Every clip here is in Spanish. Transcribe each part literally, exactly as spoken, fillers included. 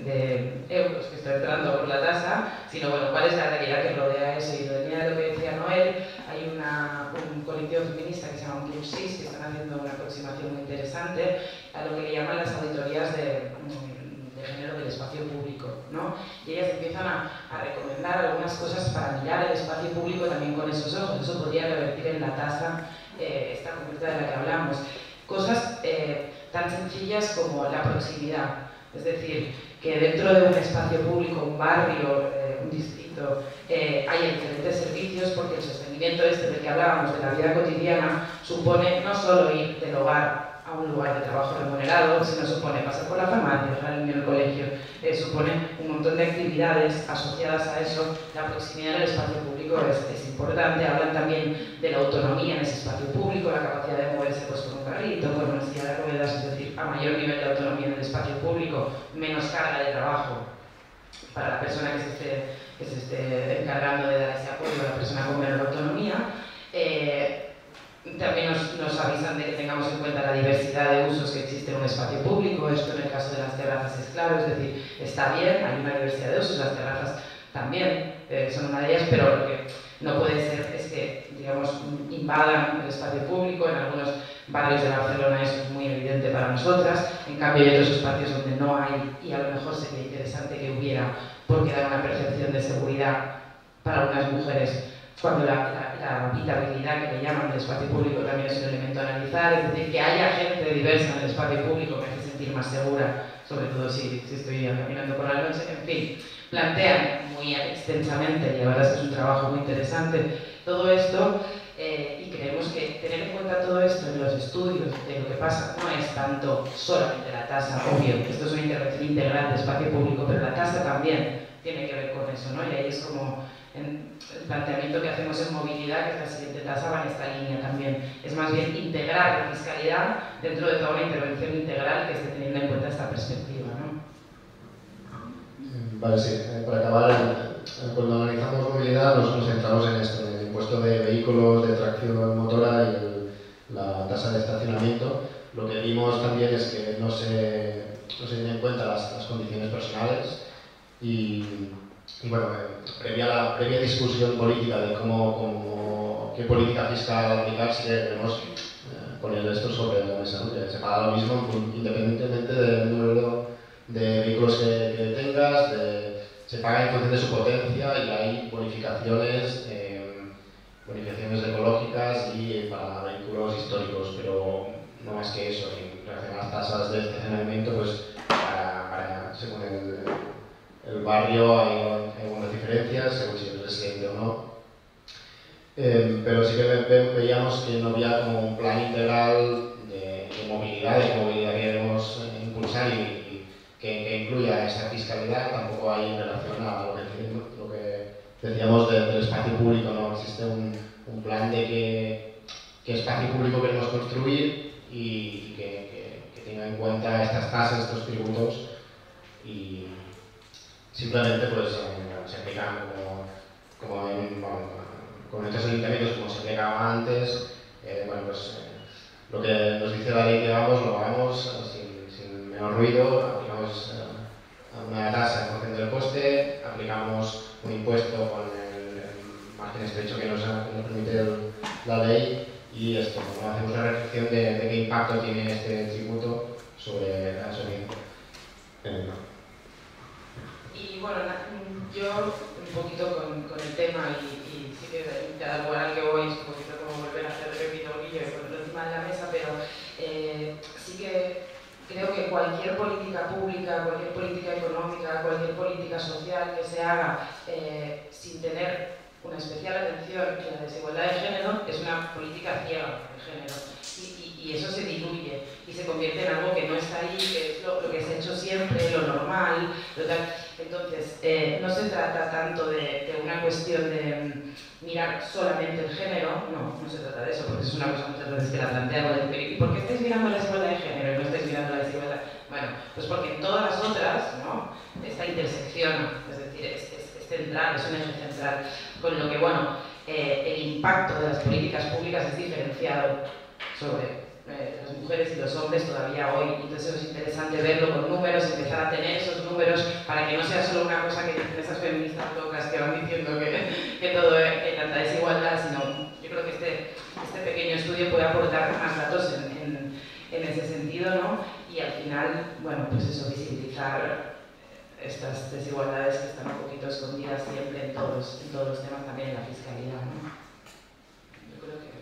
de euros que está entrando por la tasa, sino bueno, cuál es la realidad que rodea eso. Y en línea de lo que decía Noel, hay una, un colectivo feminista que se llama Unclusis, que están haciendo una aproximación muy interesante a lo que le llaman las auditorías de, de género del espacio público, ¿no? Y ellas empiezan a, a recomendar algunas cosas para mirar el espacio público también con esos ojos. Eso podría revertir en la tasa eh, esta concreta de la que hablamos. Cosas eh, tan sencillas como la proximidad, es decir, que dentro de un espacio público, un barrio, eh, un distrito, eh, hay diferentes servicios, porque el sostenimiento este del que hablábamos de la vida cotidiana supone no solo ir del hogar a un lugar de trabajo remunerado, sino supone pasar por la farmacia, dejar al niño en el colegio, eh, supone un montón de actividades asociadas a eso. La proximidad del espacio público es, es importante. Hablan también de la autonomía en ese espacio público, la capacidad de moverse pues, con un carrito, con una silla de ruedas, es decir, a mayor nivel de autonomía en el espacio público, menos carga de trabajo para la persona que se esté, que se esté encargando de dar ese apoyo a la persona con menor autonomía. Eh, También nos, nos avisan de que tengamos en cuenta la diversidad de usos que existe en un espacio público. Esto en el caso de las terrazas es claro, es decir, está bien, hay una diversidad de usos, las terrazas también eh, son una de ellas, pero lo que no puede ser es que, digamos, invadan el espacio público. En algunos barrios de Barcelona eso es muy evidente para nosotras, en cambio hay otros espacios donde no hay, y a lo mejor sería interesante que hubiera, porque da una percepción de seguridad para algunas mujeres, cuando la, la, la habitabilidad que le llaman del espacio público también es un elemento a analizar. Es decir, que haya gente diversa en el espacio público me hace sentir más segura, sobre todo si, si estoy caminando por la noche. En fin, plantean muy extensamente, y la verdad es que es un trabajo muy interesante, todo esto, eh, y creemos que tener en cuenta todo esto en los estudios de lo que pasa no es tanto solamente la tasa, obvio, esto es una intervención integral del espacio público, pero la tasa también tiene que ver con eso, ¿no? Y ahí es como en el planteamiento que hacemos en movilidad, que es la siguiente tasa, va en esta línea también. Es más bien integrar la fiscalidad dentro de toda una intervención integral que esté teniendo en cuenta esta perspectiva, ¿no? Vale, sí. Eh, para acabar, cuando analizamos movilidad nos, nos centramos en esto, en el impuesto de vehículos de tracción motora y el, la tasa de estacionamiento. Lo que vimos también es que no se, no se tienen en cuenta las, las condiciones personales y Y bueno, eh, previa, la, previa discusión política de cómo, cómo, qué política fiscal aplicar, sí que debemos eh, poner esto sobre la mesa, ¿no? Que se paga lo mismo independientemente del número de vehículos que, que tengas, de, se paga en función de su potencia y hay bonificaciones, eh, bonificaciones ecológicas y para vehículos históricos, pero no más que eso. En relación a las tasas de estacionamiento, pues para, para según el el barrio hay algunas diferencias, según si es residente o no. Eh, pero sí que ve, ve, veíamos que no había como un plan integral de, de movilidad, de movilidad que debemos impulsar y, y que, que incluya esa fiscalidad. Tampoco hay en relación a lo que, lo que decíamos de, del espacio público, no existe un, un plan de qué, qué espacio público queremos construir y, y que, que, que tenga en cuenta estas tasas, estos tributos, y simplemente pues se aplican como, como en, bueno, con estos ayuntamientos como se aplicaba antes. Eh, bueno, pues eh, lo que nos dice la ley que hagamos, lo hagamos sin, sin menor ruido. Aplicamos eh, una tasa en función del coste, aplicamos un impuesto con el, el margen estrecho que nos, que nos permite el, la ley, y esto, ¿no? Hacemos una reflexión de, de qué impacto tiene este tributo sobre la sociedad. Eh, no. Y bueno, yo un poquito con, con el tema, y, y sí que cada lugar al que voy es un poquito como volver a hacer repitolillo y ponerlo encima de la mesa, pero eh, sí que creo que cualquier política pública, cualquier política económica, cualquier política social que se haga eh, sin tener una especial atención en la desigualdad de género es una política ciega de género. Y, y, y eso se diluye y se convierte en algo que no está ahí, que es lo, lo que se ha hecho siempre, lo normal, lo tal. Entonces, eh, no se trata tanto de, de una cuestión de um, mirar solamente el género, no, no se trata de eso, porque es una cosa muchas veces que la planteamos, de, ¿y por qué estáis mirando la desigualdad de género y no estáis mirando la desigualdad? Bueno, pues porque en todas las otras, ¿no?, esta intersección, es decir, es, es, es central, es un eje central, con lo que, bueno, eh, el impacto de las políticas públicas es diferenciado sobre eh, las mujeres y los hombres todavía hoy. Entonces es interesante verlo con números, empezar a tener esos números para que no sea solo una cosa que dicen esas feministas locas que van diciendo que, que todo es tanta desigualdad, sino yo creo que este, este pequeño estudio puede aportar más datos en, en, en ese sentido, ¿no? Y al final, bueno, pues eso, visibilizar estas desigualdades que están un poquito escondidas siempre en todos, en todos los temas, también en la fiscalidad, ¿no? Yo creo que...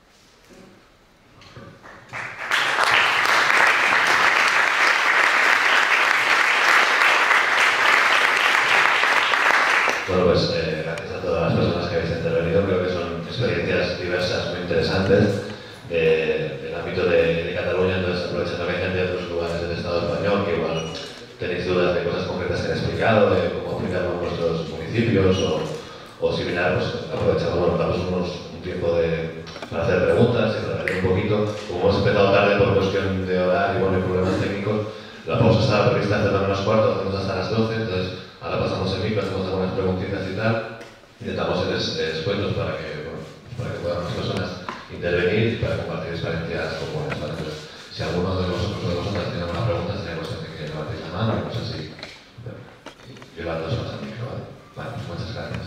Bueno, pues eh, gracias a todas las personas que habéis intervenido. Creo que son experiencias diversas, muy interesantes de, del ámbito de, de Cataluña. Entonces, aprovechando que hay gente de otros lugares del Estado español que igual tenéis dudas de cosas concretas que han explicado, de cómo aplicarlo en vuestros municipios o, o similar, pues aprovechando, bueno, damos unos, un tiempo de, para hacer preguntas y para ver un poquito. Como hemos empezado tarde por cuestión de horario y bueno, y problemas técnicos, la pausa estaba prevista hasta menos cuarto, hacemos hasta las doce, entonces ahora pasamos el micro, hacemos algunas preguntitas y tal, intentamos hacer descuentos para que, bueno, para que puedan las personas intervenir y para compartir experiencias comunes. ¿Vale? Entonces, si alguno de vosotros o de vosotras tiene alguna pregunta, sería cuestión de que levantéis la mano y cosas así. Yo las dos horas al micro, ¿vale? Vale, pues muchas gracias.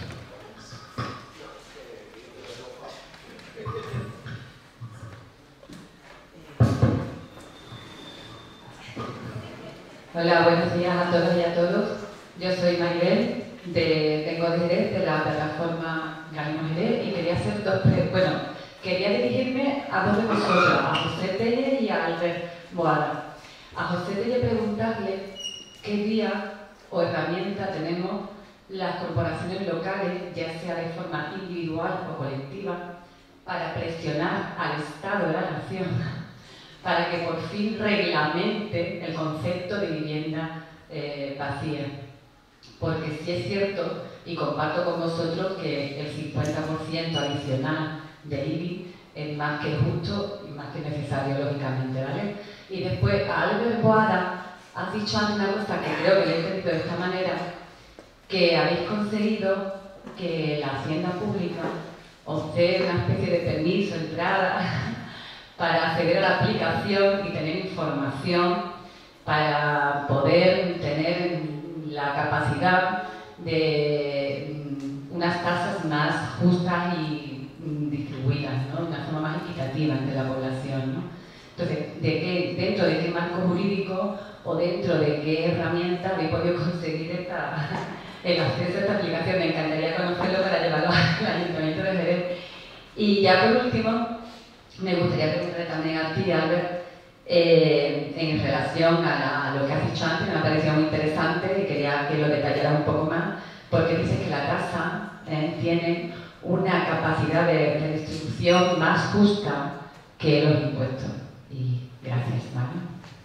Hola, buenos días a todos y a todos. Yo soy Maribel, de, vengo de Jerez, de la plataforma Ganemos Jerez, y quería hacer dos pre bueno, quería dirigirme a dos de vosotros, a José Telle y a Albert Boada. A José Telle preguntarle qué vía o herramienta tenemos las corporaciones locales, ya sea de forma individual o colectiva, para presionar al Estado de la Nación para que por fin reglamente el concepto de vivienda eh, vacía. Porque sí es cierto, y comparto con vosotros, que el cincuenta por ciento adicional del I B I es más que justo y más que necesario, lógicamente, ¿vale? Y después, a Albert Boada, has dicho antes una cosa que creo que le he entendido de esta manera, que habéis conseguido que la hacienda pública os dé una especie de permiso, entrada, para acceder a la aplicación y tener información para poder tener la capacidad de unas tasas más justas y distribuidas, ¿no? De una forma más equitativa entre la población, ¿no? Entonces, ¿de qué, dentro de qué marco jurídico o dentro de qué herramienta habéis podido conseguir esta, el acceso a esta aplicación? Me encantaría conocerlo para llevarlo al Ayuntamiento de Jerez. Y ya por último, me gustaría preguntarle también a ti, Albert, eh, en relación a, la, a lo que has dicho antes, me ha parecido muy interesante y quería que lo detallara un poco más, porque dices que la tasa eh, tiene una capacidad de redistribución más justa que los impuestos. Y gracias, Mario.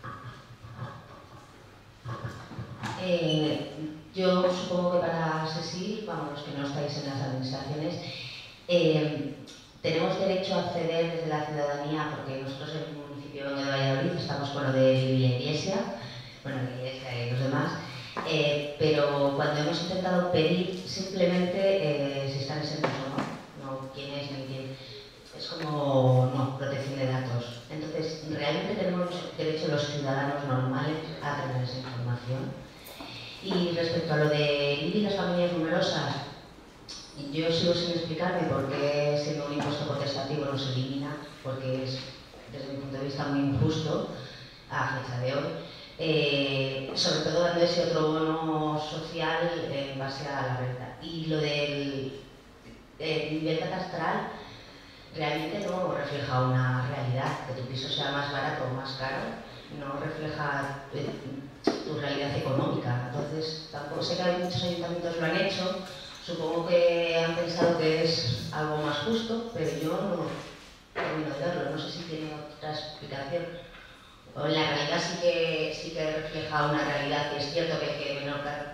Eh, yo supongo que para Cecil, vamos, los que no estáis en las administraciones, eh, tenemos derecho a acceder desde la ciudadanía, porque nosotros en el municipio de Valladolid estamos con lo de Villa Iglesia, bueno, la Iglesia y los demás, eh, pero cuando hemos intentado pedir simplemente eh, si están exentos o no, no quién es ni quién, es como, no, protección de datos. Entonces, realmente tenemos derecho los ciudadanos normales a tener esa información. Y respecto a lo de vivir las familias numerosas, yo sigo sin explicarme por qué, siendo un impuesto potestativo, no se elimina, porque es, desde mi punto de vista, muy injusto a fecha de hoy. Eh, sobre todo dando ese otro bono social en base a la renta. Y lo del eh, nivel catastral realmente no refleja una realidad, que tu piso sea más barato o más caro, no refleja eh, tu realidad económica. Entonces, tampoco sé que hay muchos ayuntamientos lo han hecho. Supongo que han pensado que es algo más justo, pero yo no termino de verlo. No sé si tiene otra explicación. O en la realidad sí que, sí que refleja una realidad, que es cierto que el que menor cargo.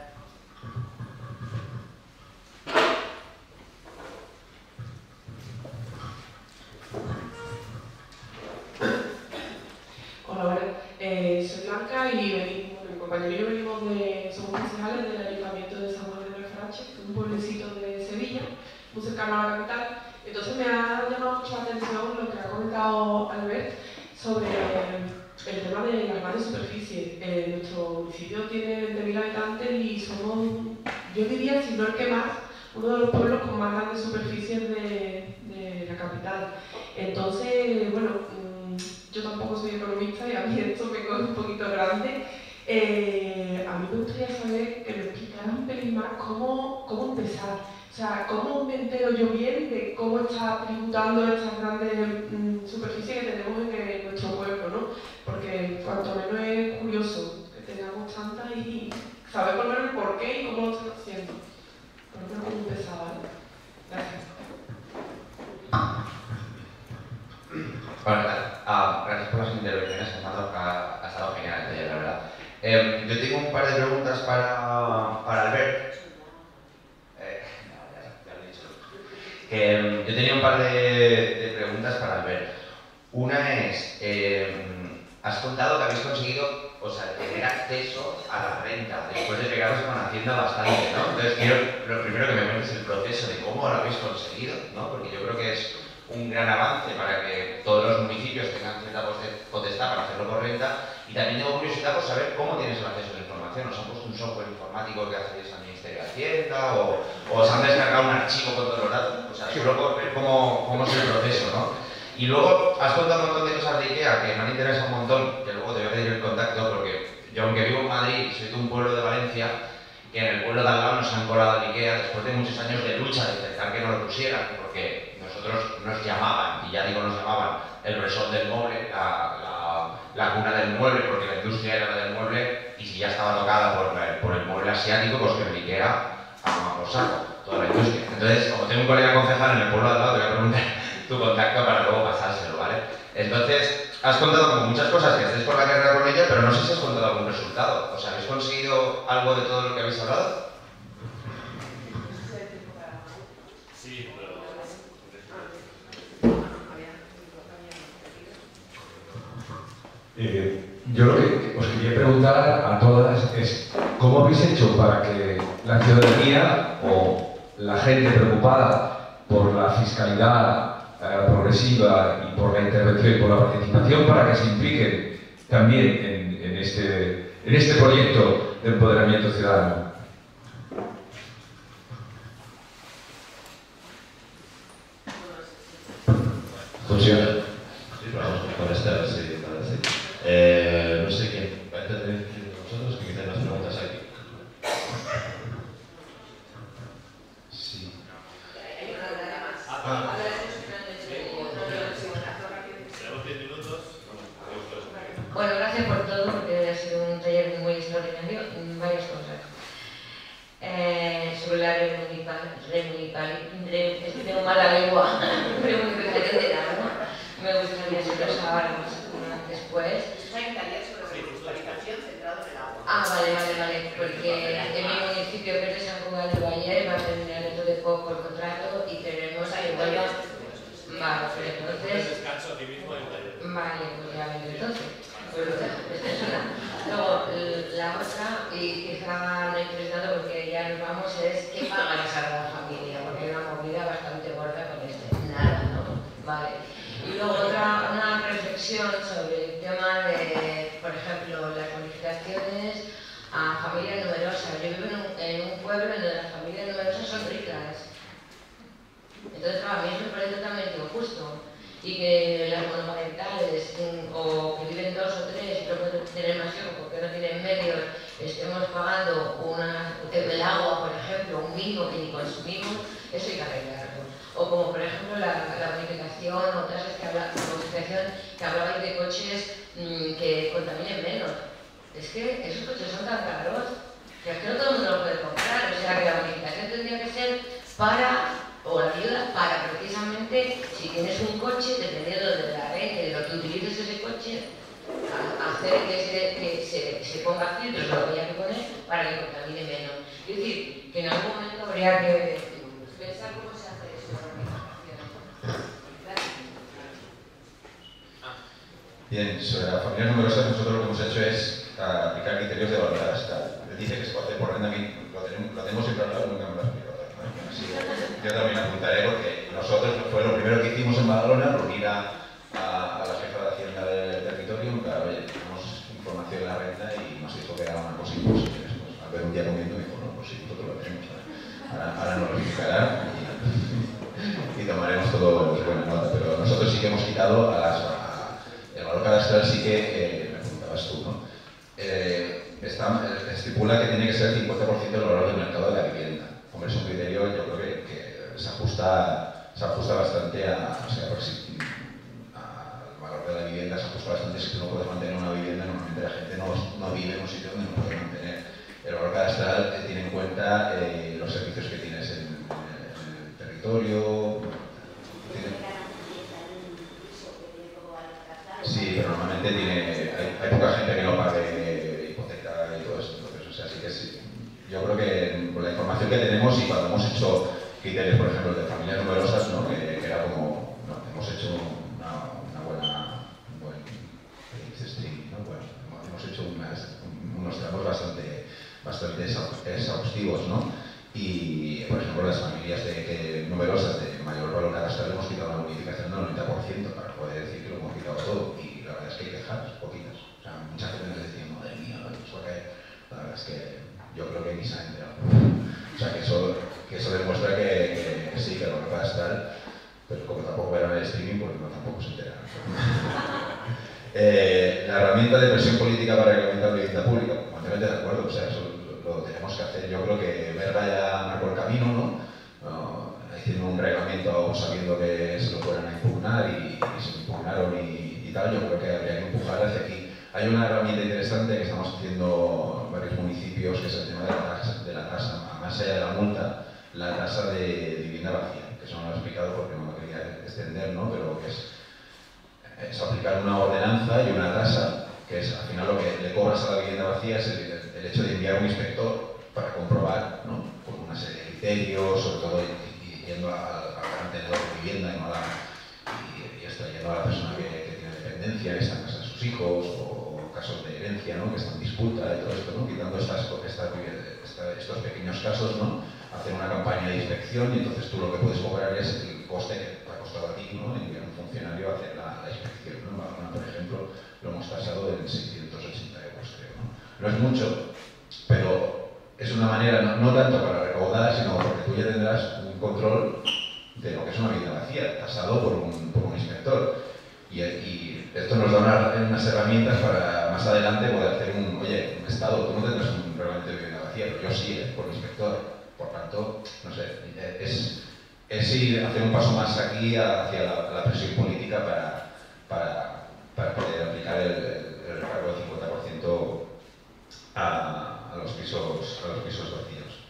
Hola, bueno, eh, soy Blanca y venimos, mi compañero y yo venimos de, somos concejales del Ayuntamiento de San Juan de Neufrache, que es un pueblecito de Sevilla, muy cercano a la capital. Entonces me ha llamado mucho la atención lo que ha comentado Albert sobre el tema de las grandes superficies. Eh, nuestro municipio tiene veinte mil habitantes y somos, yo diría, si no el que más, uno de los pueblos con más grandes superficies de, de la capital. Entonces, bueno, yo tampoco soy economista y a mí esto me coge un poquito grande. Eh, a mí me gustaría saber que me explicaran un pelín más cómo, cómo empezar. O sea, cómo me entero yo bien de cómo está tributando estas grandes mm, superficies que tenemos en, en nuestro pueblo, ¿no? Porque cuanto menos es curioso que tengamos tantas y saber por lo menos el por qué y cómo lo están haciendo. Por lo menos cómo empezar, ¿vale? Gracias. Bueno, uh, gracias por las intervenciones, ha, ha estado genial el taller, la verdad. Eh, yo tengo un par de preguntas para, para Albert. Eh, no, ya, ya lo he dicho. Que, yo tenía un par de, de preguntas para Albert. Una es, eh, has contado que habéis conseguido, o sea, tener acceso a la renta después de pegaros con Hacienda bastante, ¿no? Entonces quiero, lo primero que me cuentes el proceso de cómo lo habéis conseguido, ¿no? Porque yo creo que es un gran avance para que todos los municipios tengan cierta potestad para hacerlo por renta. Y también tengo curiosidad por saber cómo tienes el acceso a la información. ¿Os han puesto un software informático que accedéis al Ministerio de Hacienda? ¿O, o os han descargado un archivo con todos los datos? O sea, solo por ver cómo, cómo es el proceso, ¿no? Y luego has contado un montón de cosas de IKEA que me han interesado un montón, que luego te voy a pedir el contacto, porque yo, aunque vivo en Madrid y soy de un pueblo de Valencia, que en el pueblo de al lado nos han colado el IKEA después de muchos años de lucha, de intentar que no lo pusieran, porque nosotros nos llamaban, y ya digo nos llamaban, el resort del mueble, la, la, la cuna del mueble, porque la industria era la del mueble, y si ya estaba tocada por, por el mueble asiático, pues que el IKEA a tomar por saco, toda la industria. Entonces, como tengo un colega concejal en el pueblo de al lado, te voy a preguntar tu contacto para luego pasárselo, ¿vale? Entonces, has contado como muchas cosas que hacéis por la carrera con ella, pero no sé si has contado algún resultado. O sea, ¿habéis conseguido algo de todo lo que habéis hablado? Sí, pero... Eh, yo lo que os quería preguntar a todas es ¿cómo habéis hecho para que la ciudadanía o la gente preocupada por la fiscalidad eh, progresiva y por la intervención y por la participación para que se impliquen también en, en, este, en este proyecto de empoderamiento ciudadano? Funciona. Sí, vamos con esta, a ver si... Eh, no sé quién. Parece que de vosotros que quizás las preguntas aquí. Sí. Ah, tenemos diez minutos. Bueno, gracias por todo, porque ha sido un taller muy extraordinario. Varias cosas. Eh, sobre la remunicipalización, es que tengo mala lengua, remunicipalización de la agua. Me gustaría saber ahora más después. Está en taller sobre remunicipalización centrado en el agua. Ah, vale, vale, vale, porque en mi municipio, que es de San Juan del Valle, va a terminar dentro de poco el contrato y queremos que vuelva. Vale, pero entonces. Vale, pues ya ven entonces. Pues esta es una. Luego, la otra, y quizá no he interesado porque ya nos vamos, es ¿qué paga la Sagrada Familia? Porque hay una movida bastante gorda con este. Nada, ¿no? Vale. Y luego otra, una reflexión sobre el tema de, por ejemplo, las bonificaciones a familias numerosas. Yo vivo en un, en un pueblo en donde las familias numerosas son ricas. Entonces, a mí eso me parece totalmente injusto. Y que las monoparentales, o que viven dos o tres y no pueden tener más hijos porque no tienen medios, estemos pagando una, el agua, por ejemplo, un mínimo que ni consumimos, eso hay que arreglarlo. O como por ejemplo la, la bonificación, o tasas que habla, la bonificación que hablabais de coches mmm, que contaminen menos. Es que esos coches son tan caros que es que no todo el mundo lo puede comprar. O sea que la bonificación tendría que ser para, o la ayuda para precisamente, si tienes un coche, dependiendo de la renta y de lo que utilices ese coche, a hacer que se, que se, se ponga filtros o lo que haya que poner para que contamine menos. Es decir, que en algún momento habría que pensar cómo se hace eso. Bien, sobre las familias numerosas nosotros lo que hemos hecho es uh, aplicar criterios de valorar hasta. Le dice que se puede hacer por renta, lo tenemos, lo tenemos siempre hablado, nunca me lo ha explicado. ¿No? Así que yo también apuntaré porque nosotros fue lo primero que hicimos en Badalona, reunir a, a, a la jefa de Hacienda de, pues sí, nosotros lo tenemos. Ahora, ahora nos lo explicarán y, y tomaremos todo de buena nota, pero nosotros sí que hemos quitado a las... A, el valor cadastral sí que, eh, me preguntabas tú, ¿no? Eh, está, estipula que tiene que ser el cincuenta por ciento del valor del mercado de la vivienda. Hombre, es un criterio, yo creo que, que se, ajusta, se ajusta bastante a, o sea, por si, al valor de la vivienda, se ajusta bastante. Si tú no puedes mantener una vivienda, normalmente la gente no, no vive en un sitio donde no puede mantener. El valor cadastral eh, tiene en cuenta eh, los servicios que tienes en, en el territorio. Tiene... Sí, pero normalmente tiene, hay, hay poca gente que no pague hipoteca y todo esto. Entonces, o sea, sí que sí. Yo creo que con la información que tenemos y cuando hemos hecho criterios, por ejemplo, de familias numerosas, ¿no? que, que era como, no, hemos hecho una, una buena, un buen streaming, ¿no? Bueno, hemos hecho unas, unos tramos bastante, bastante exhaustivos, ¿no? Y, por ejemplo, las familias de, que, numerosas de mayor valor cadastral hemos quitado una bonificación del noventa por ciento para poder decir que lo hemos quitado todo. Y la verdad es que hay quejas, poquitas. O sea, mucha gente nos decía, madre mía, ¿no? Eso va a caer. La verdad es que yo creo que ni se ha enterado. O sea, que eso, que eso demuestra que, que sí, que el valor cadastral, pero como tampoco verán el streaming, pues no, tampoco se enteran. eh, la herramienta de presión política para reglamentar la vivienda pública, completamente de acuerdo, o sea, eso lo tenemos que hacer. Yo creo que Berga ya marcó el camino, ¿no? no hicieron un reglamento sabiendo que se lo fueran a impugnar y, y se impugnaron y, y tal. Yo creo que habría que empujar hacia aquí. Hay una herramienta interesante que estamos haciendo en varios municipios, que es el tema de la tasa, de la tasa más allá de la multa, la tasa de vivienda vacía, que eso no lo he explicado porque no lo quería extender, ¿no? Pero que es, es aplicar una ordenanza y una tasa, que es al final lo que le cobras a la vivienda vacía es el, el hecho de enviar un inspector para comprobar, ¿no? Con una serie de criterios, sobre todo yendo al mantenedor de vivienda y, no a la, y, y extrayendo a la persona que, que tiene dependencia, que está en casa de sus hijos, o casos de herencia, ¿no? Que están en disputa y todo esto, ¿no? Quitando estas, estas, esta, estos pequeños casos, ¿no? Hacer una campaña de inspección y entonces tú lo que puedes cobrar es el coste que te ha costado a ti, ¿no? Enviar un funcionario a hacer la, la inspección, ¿no? En Barcelona, por ejemplo, lo hemos tasado en seiscientos ochenta euros, creo, ¿no? No es mucho, pero es una manera, no, no tanto para recaudar, sino porque tú ya tendrás un control de lo que es una vivienda vacía, tasado por un, por un inspector. Y, y esto nos da una, unas herramientas para más adelante poder hacer un, oye, un estado, tú no tendrás un reglamento de vivienda vacía, pero yo sí, ¿eh? Por inspector. Por tanto, no sé, es, es ir, hacer un paso más aquí hacia la, la presión política para, para, para poder aplicar el, el, el recargo del cincuenta por ciento a, a, los pisos, a los pisos vacíos.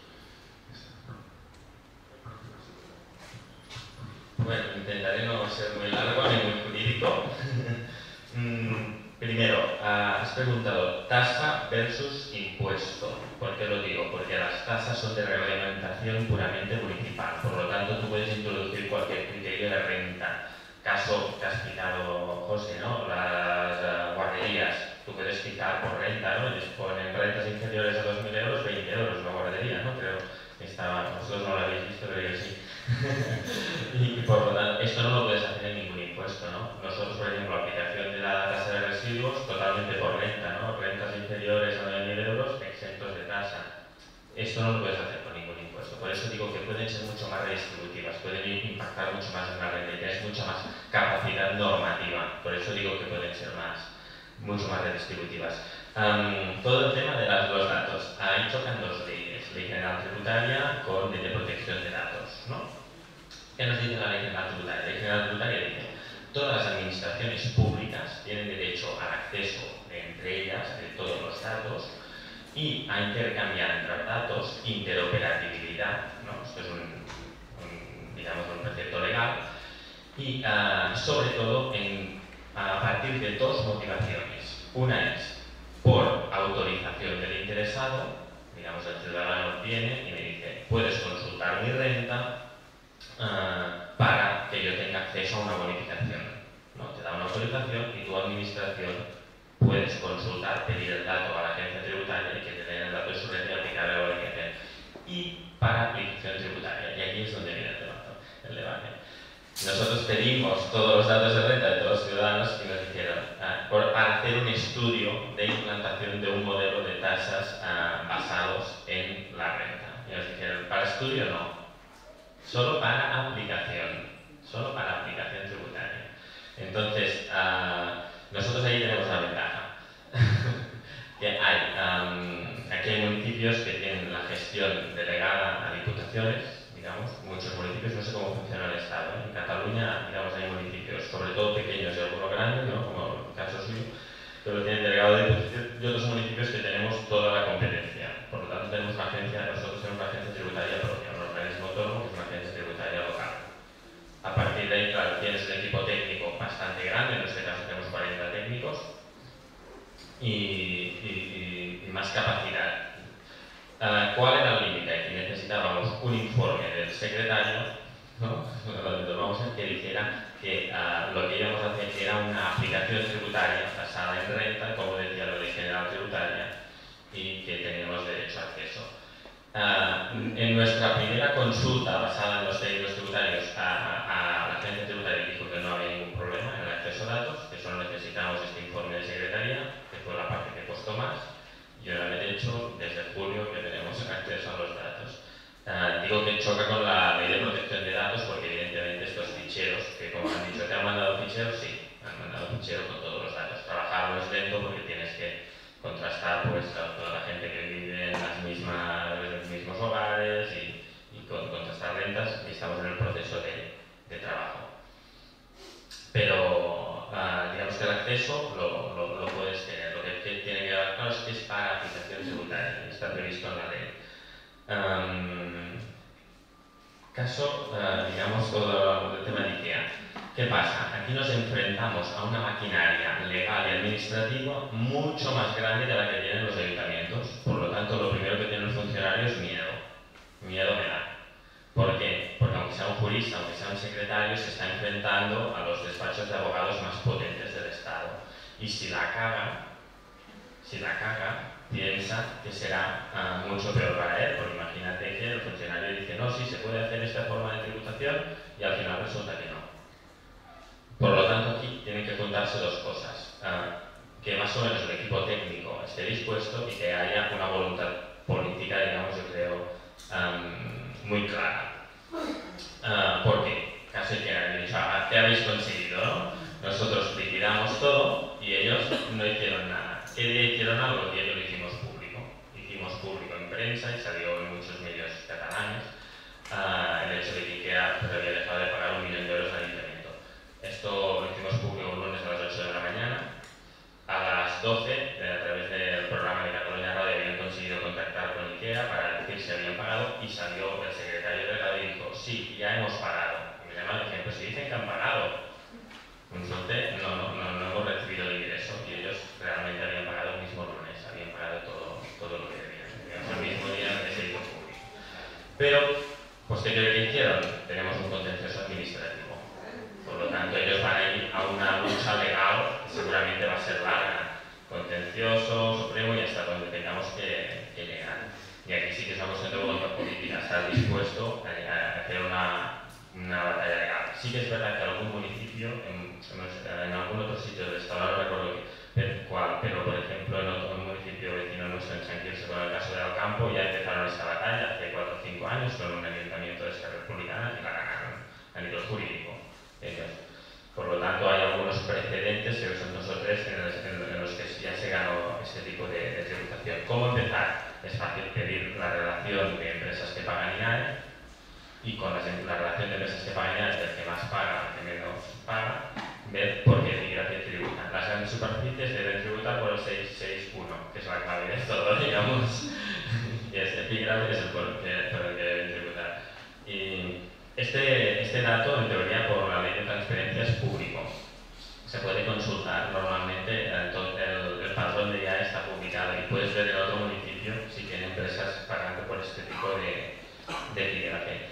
Bueno, intentaré no ser muy largo ni muy jurídico. Primero, has preguntado tasa versus impuesto. ¿Por qué lo digo? Porque las tasas son de reglamentación puramente municipal. Por lo tanto, tú puedes introducir cualquier criterio de renta. Caso que has citado, José, ¿no? Las uh, guarderías. Tú puedes citar por renta, ¿no? Les ponen rentas inferiores a dos mil euros, veinte euros una guardería, ¿no? Creo que estaba, vosotros no lo habéis visto, pero yo sí. Y por lo tanto, esto no lo puedes hacer en ningún impuesto, ¿no? Nosotros, por ejemplo, aplicación de la tasa de residuos totalmente por renta, ¿no? Rentas inferiores a nueve mil euros, exentos de tasa. Esto no lo puedes hacer con ningún impuesto. Por eso digo que pueden ser mucho más redistributivas, pueden impactar mucho más en la renta y tienes mucha más capacidad normativa. Por eso digo que pueden ser más, mucho más redistributivas. Um, todo el tema de las, los datos. Ahí chocan dos leyes, Ley General Tributaria con Ley de Protección de Datos, ¿no? ¿Qué nos dice la Ley General Tributaria? La Ley General Tributaria dice todas las administraciones públicas tienen derecho al acceso entre ellas de todos los datos y a intercambiar entre datos, interoperabilidad, ¿no? Esto es un, un, digamos, un precepto legal y uh, sobre todo en, a partir de dos motivaciones. Una es por autorización del interesado, digamos el ciudadano viene y me dice puedes consultar mi renta uh, para que yo tenga acceso a una bonificación, ¿no? Te da una autorización y tu administración puedes consultar, pedir el dato a la agencia tributaria y que te den el dato de su renta y aplicar la bonificación. Y para aplicación tributaria, y aquí es donde viene el debate. El debate. Nosotros pedimos todos los datos de renta de todos los ciudadanos y nos dijeron uh, por hacer un estudio de implantación de un modelo de tasas uh, basados en la renta. estudio no. Solo para aplicación. Solo para aplicación tributaria. Entonces, uh, nosotros ahí tenemos la ventaja. que hay, um, aquí hay municipios que tienen la gestión delegada a diputaciones, digamos, muchos municipios, no sé cómo funciona el Estado. ¿eh? En Cataluña, digamos, hay municipios, sobre todo pequeños y algunos grandes, ¿no? Como el caso suyo, que lo tienen delegado de diputación, y otros municipios que tenemos toda la competencia. Por lo tanto, tenemos una agencia, nosotros tenemos una agencia tributaria propia, un organismo autónomo que es una agencia tributaria local. A partir de ahí, claro, tienes un equipo técnico bastante grande, en este caso tenemos cuarenta técnicos, y, y, y, y más capacidad. Uh, ¿Cuál era el límite? Aquí necesitábamos un informe del secretario, ¿no? Vamos a que dijera que uh, lo que íbamos a hacer era una aplicación tributaria basada en renta, como decía la Ley General Tributaria, y que teníamos derecho a acceso. Uh, en nuestra primera consulta basada en los técnicos tributarios a, a, a la agencia tributaria dijo que no había ningún problema en el acceso a datos, que solo necesitábamos este informe de secretaría, que fue la parte que costó más, y ahora de hecho desde julio que tenemos acceso a los datos. Uh, digo que choca con la ley de protección de datos porque evidentemente estos ficheros, que como han dicho, ¿te han mandado ficheros? Sí, han mandado ficheros con todos los datos. Trabajarlo es lento porque tienes que contrastar pues a toda la gente que vive en las mismas, los mismos hogares y, y con, contrastar rentas, y estamos en el proceso de, de trabajo. Pero uh, digamos que el acceso lo, lo, lo puedes tener. Lo que, que tiene que quedar claro es que es para aplicación tributaria y está previsto en la ley. Um, caso, uh, digamos, todo el tema de IKEA. ¿Qué pasa? Aquí nos enfrentamos a una maquinaria legal y administrativa mucho más grande de la que tienen los ayuntamientos. Por lo tanto, lo primero que tiene el funcionario es miedo. Miedo me da. ¿Por qué? Porque aunque sea un jurista, aunque sea un secretario, se está enfrentando a los despachos de abogados más potentes del Estado. Y si la caga, si la caga, piensa que será uh, mucho peor para él, porque imagínate que el funcionario dice no, sí, se puede hacer esta forma de tributación y al final resulta que no. Por lo tanto, aquí tienen que juntarse dos cosas. Uh, que más o menos el equipo técnico esté dispuesto y que haya una voluntad política, digamos, yo creo, um, muy clara. Uh, ¿Por qué? Casi que han dicho, ah, ¿qué habéis conseguido? ¿No? Nosotros liquidamos todo y ellos no hicieron nada. ¿Qué día hicieron algo? El día que lo hicimos público. Hicimos público en prensa y salió en muchos medios catalanes uh, el hecho de que IKEA había dejado de pagar un millón de euros al ayuntamiento. Esto lo hicimos público un lunes a las ocho de la mañana. A las doce, a través del programa de Cataluña Radio, habían conseguido contactar con IKEA para decir si habían pagado y salió el secretario de radio y dijo, sí, ya hemos pagado. Y me llamaron y dijeron, pues si dicen que han pagado. Consulté, no, no, no, no hemos recibido el ingreso y ellos realmente habían pagado el mismo lunes, habían pagado todo, todo lo que debían, digamos, el mismo día que se hizo público. Pero, pues ¿qué creo que hicieron? Tenemos un contencioso administrativo. Por lo tanto, ellos van a ir a una lucha legal que seguramente va a ser larga, contencioso, supremo y hasta donde tengamos que, que llegar. Y aquí sí que estamos en voluntad política, estar dispuesto a, a hacer una, una batalla legal. Sí que es verdad que algún municipio, en, en algún otro sitio del Estado, no recuerdo cuál, pero por ejemplo en otro municipio vecino nuestro, en San Quirze, con el caso de Alcampo, ya empezaron esta batalla hace cuatro o cinco años con un ayuntamiento de Esquerra Republicana y la ganaron a nivel jurídico. Ellos. Por lo tanto, hay algunos precedentes, que son dos o tres, en los, en los que ya se ganó este tipo de, de tributación. ¿Cómo empezar? Es fácil pedir la relación de empresas que pagan I A E y con las, la relación de empresas que pagan I A E, del que más paga, el que menos paga, ver por qué epígrafe tributan. Las grandes superficies deben tributar por el seiscientos sesenta y uno, que es la clave de todo, digamos. Y este epígrafe es el por, que, por el que deben tributar. Y este, este dato, en teoría, por la ley de transparencia es público. Se puede consultar normalmente, el, el, el padrón de I A E está publicado y puedes ver en otro municipio si tiene empresas pagando por este tipo de, de epígrafe.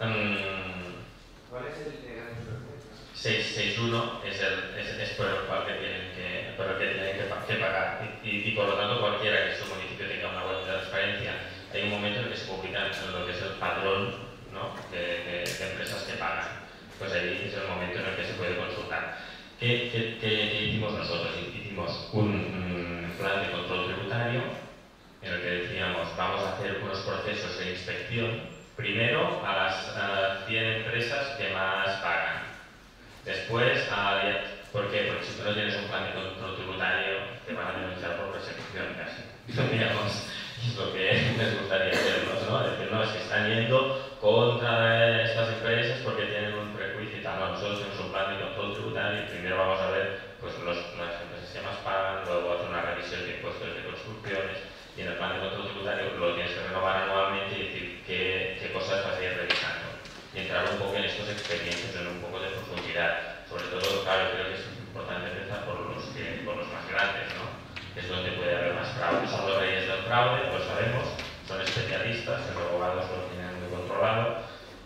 Um, ¿Cuál es el de grandes superficies? seiscientos sesenta y uno es, el, es, es por el cual que tienen que, por el que, tienen que, que pagar y, y, y por lo tanto cualquiera que su municipio tenga una web de transparencia, hay un momento en el que se publica lo que es el padrón, ¿no? de, de, de empresas que pagan. Pues ahí es el momento en el que se puede consultar. ¿Qué, qué, qué, qué hicimos nosotros? Hicimos un, un plan de control tributario en el que decíamos vamos a hacer unos procesos de inspección Primero, a las uh, cien empresas que más pagan. Después, a, ¿por qué? Porque si tú no tienes un plan de control tributario, te van a denunciar por persecución casi. Digamos, es lo que les gustaría hacernos, ¿no? Es decir, no, es que están yendo contra estas empresas porque tienen un prejuicio y tal. No, nosotros tenemos un plan de control tributario y primero vamos a ver pues, los, las empresas que más pagan, luego hacer una revisión de impuestos de construcciones y en el plan de control tributario lo tienes que renovar anualmente y decir qué, qué cosas vas a ir revisando y entrar un poco en estos expedientes en un poco de profundidad. Sobre todo, claro, creo que es importante empezar por los, que, por los más grandes, ¿no? Que es donde puede haber más fraude. Son los reyes del fraude, lo sabemos, son especialistas, los abogados lo tienen muy controlado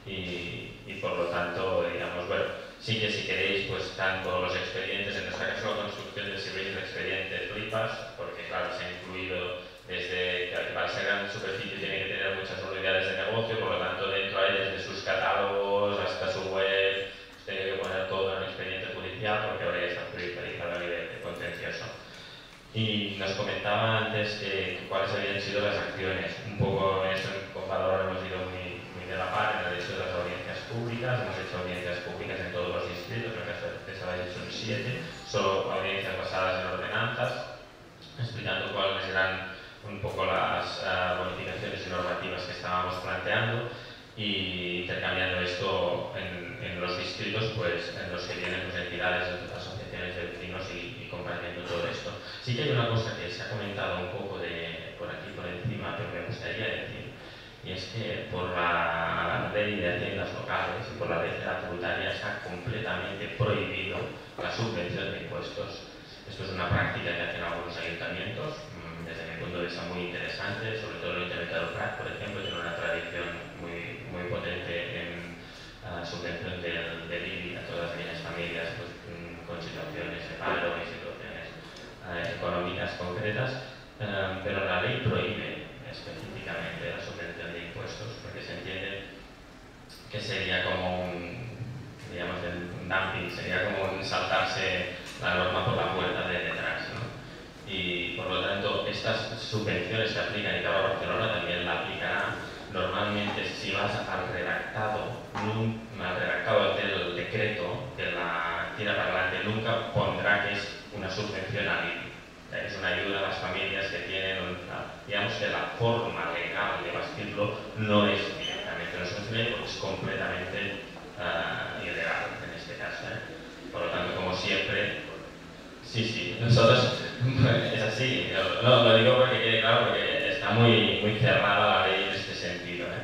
y, y por lo tanto, digamos, bueno, sí que si queréis, pues están todos los expedientes, en nuestra caso la construcción, si veis el expediente flipas, porque claro, se ha incluido desde que para ser gran superficie tiene que tener muchas unidades de negocio, por lo tanto dentro hay desde sus catálogos hasta su web, pues tiene que poner todo en el expediente judicial porque ahora ya está judicializado a nivel contencioso. Y nos comentaba antes que, que cuáles habían sido las acciones, un poco en eso con Valor hemos ido muy, muy de la par en el hecho de las audiencias públicas, hemos hecho audiencias públicas en todos los distritos, creo que hasta se habéis hecho en siete, solo audiencias basadas en ordenanzas, explicando cuáles eran un poco las uh, bonificaciones y normativas que estábamos planteando y intercambiando esto en, en los distritos, pues en los que vienen pues, entidades, asociaciones de vecinos y, y compartiendo todo esto. Sí que hay una cosa que se ha comentado un poco de por aquí por encima, pero me gustaría decir, y es que por la ley de haciendas locales y por la ley federal tributaria está completamente prohibido la subvención de impuestos. Esto es una práctica que hacen algunos ayuntamientos, desde mi punto de vista muy interesante, sobre todo el Ayuntamiento del Prat, por ejemplo, tiene una tradición muy, muy potente en uh, subvención del, del I B I a todas aquellas familias pues, con situaciones de paro y situaciones uh, económicas concretas, uh, pero la ley prohíbe específicamente la subvención de impuestos, porque se entiende que sería como un, digamos, un dumping, sería como un saltarse la norma por la puerta de detrás, ¿no? Y por lo tanto estas subvenciones que aplican y ahora Barcelona también la aplicará normalmente si vas al redactado, al redactado del decreto que la tira para adelante nunca pondrá que es una subvención al I B I, es una ayuda a las familias que tienen, una, digamos que la forma legal de bastirlo no es directamente una subvención porque es completamente uh, ilegal en este caso, ¿eh? Por lo tanto, como siempre, sí, sí, nosotros es así, no, lo digo porque quede claro, porque está muy, muy cerrada la ley en este sentido, ¿eh?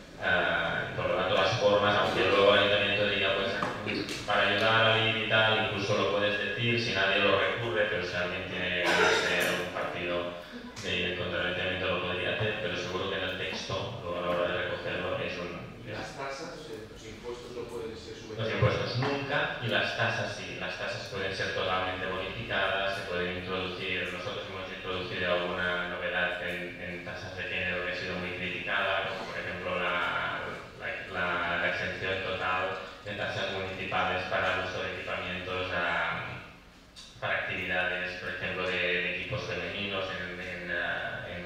Uh, por lo tanto, las formas, aunque luego el ayuntamiento diga, pues para ayudar al I B I y tal, incluso lo puedes decir si nadie lo recurre, pero si alguien tiene ganas de un partido de ir contra el ayuntamiento lo podría hacer, pero seguro que en el texto, luego a la hora de recogerlo, es un... Las tasas, los impuestos no pueden ser subvencionados. Los impuestos nunca, y las tasas sí, las tasas pueden ser totalmente bonificadas, se pueden introducir, nosotros hemos introducido alguna novedad en, en tasas de género que ha sido muy criticada, como por ejemplo la, la, la, la exención total de tasas municipales para el uso de equipamientos a, para actividades, por ejemplo, de, de equipos femeninos en, en, en,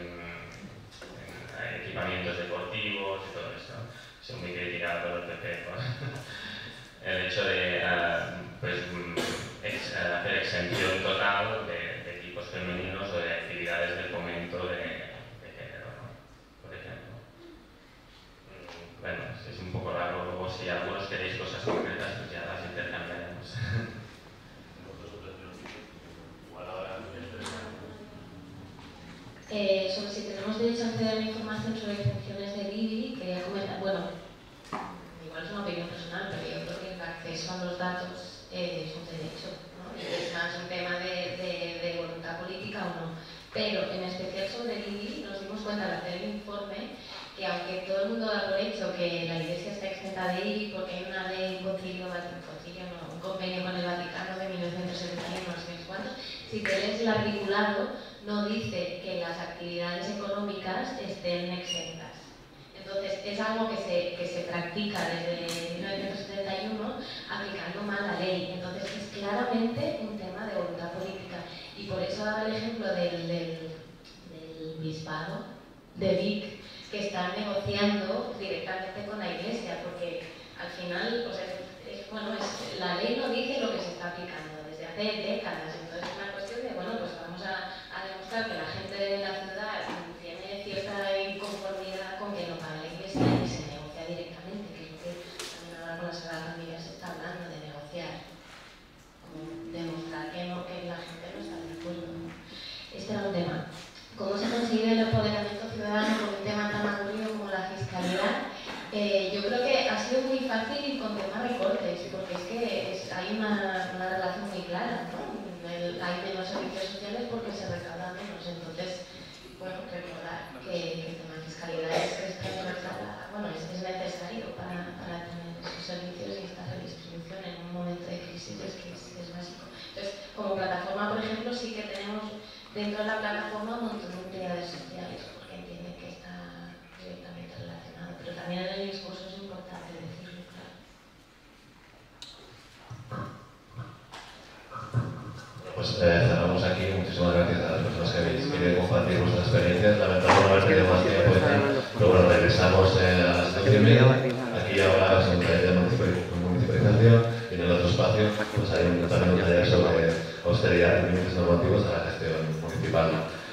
en equipamientos deportivos y todo esto. Ha sido muy criticado por el P P por el hecho de uh, pues, ex, uh, hacer exención total de, de equipos femeninos o de actividades de fomento de, de género, ¿no? Por ejemplo. Mm, bueno, es un poco raro, luego si algunos queréis cosas concretas, pues ya las intercambiaremos. Eh, sobre si tenemos derecho a acceder a la información sobre excepciones del I B I, quería comentar, bueno, igual es una opinión personal, pero yo creo que el acceso a los datos eh, es un derecho, ¿no? Es más un tema de, de, de voluntad política o no. Pero en especial sobre el I B I nos dimos cuenta al hacer el informe que aunque todo el mundo da por hecho que la Iglesia está exenta de I B I porque hay una ley, un concilio, un, concilio, no, un convenio con el Vaticano de mil novecientos setenta y uno, no sé cuántos, si te lees el articulado no dice que las actividades económicas estén exentas. Entonces, es algo que se, que se practica desde mil novecientos setenta y uno aplicando mal la ley. Entonces, es claramente un tema de voluntad política. Y por eso daba el ejemplo del, del, del bispado de Vic, que están negociando directamente con la Iglesia, porque al final, o sea, es, bueno, es, la ley no dice lo que se está aplicando desde hace décadas, entonces es una cuestión de, bueno, pues vamos a, a demostrar que la gente de la ciudad tiene cierta inconformidad con que no pague la Iglesia y se negocia directamente, que es lo que también ahora con la Sagrada Familia se está hablando de negociar, como demostrar que, no, que la gente no está de acuerdo. Este era un tema. ¿Cómo se consigue el empoderamiento ciudadano con un tema tan aburrido como la fiscalidad? Eh, yo creo que ha sido muy fácil con temas recortes, porque es que es, hay una, una relación muy clara, ¿no? El, hay menos servicios sociales porque se recauda menos. Entonces, bueno, recordar que, que el tema de fiscalidad es, es, bueno, es, es necesario para, para tener esos servicios y esta redistribución en un momento de crisis es que es, es básico. Entonces, como plataforma, por ejemplo, sí que tenemos dentro de la plataforma un montón de utilidades sociales, porque entienden que está directamente relacionado, pero también en el discurso es importante decirlo, claro. Pues eh, cerramos aquí. Muchísimas gracias a las personas que habéis querido compartir vuestras experiencias. Lamentamos no haber tenido más tiempo, pero bueno, regresamos eh, a las doce y media. Aquí ahora es un taller de municipalización y en el otro espacio pues hay un, también un taller sobre austeridad y límites normativos a la gestión municipal.